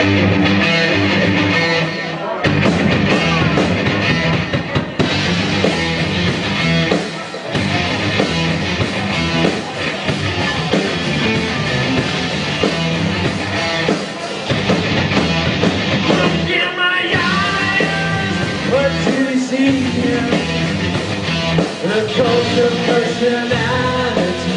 The cult of personality.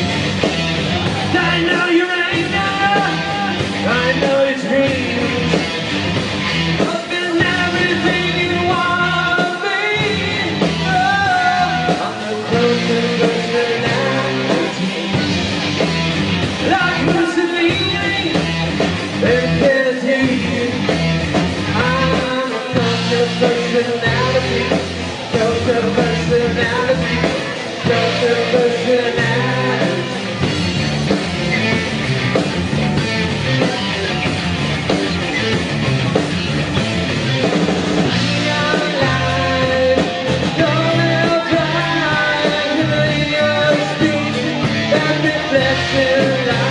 I know your anger, I know your dreams, I've been everything you want me. Oh, I'm the cult of personality. Like Mussolini, infinity. I'm a cult of personality. Cult of personality, cult of personality. Neon lights, don't ever cry, to your speech that reflects in light.